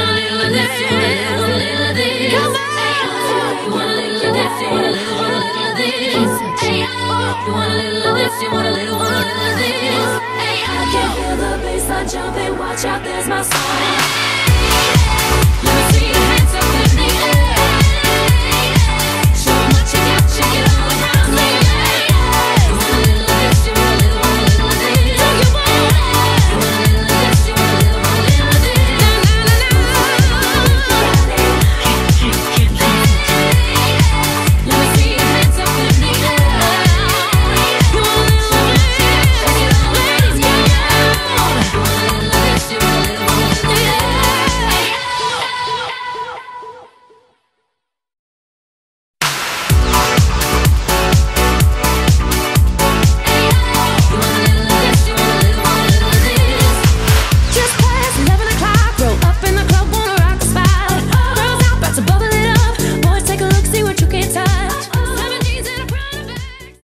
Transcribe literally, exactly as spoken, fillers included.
want a little of this, you want a little, want a little of this. Come on. You want a little of this, you want a little, want a little of this. Hey, you want a little of this, you want a little, want a little of this. Hey, I can feel the bass, I jump and watch out, there's my song.